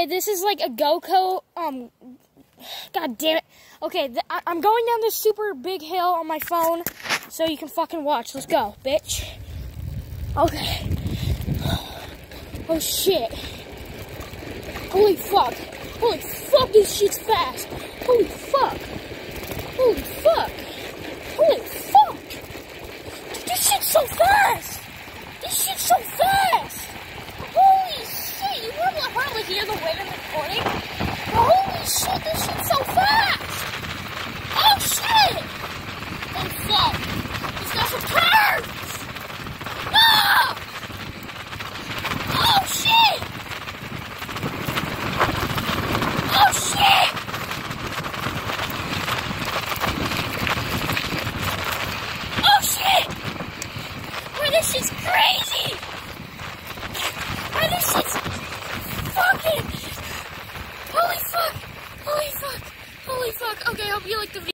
This is like a GoPro. God damn it. Okay, I'm going down this super big hill on my phone, so you can fucking watch. Let's go, bitch. Okay. Oh shit. Holy fuck. Holy fuck, this shit's fast. Holy fuck. Holy fuck. Holy fuck. Dude, this shit's so fast. This shit's so fast. Holy shit. You will probably hear the wind in the recording. Holy shit, this shit's so fast. Oh shit. Oh fuck. He's got some turns. No. Oh shit. Oh shit. Oh shit. Boy, this shit's crazy. Boy, this shit's fucking. Holy fuck. Holy fuck. Holy fuck. Okay, I hope you like the video.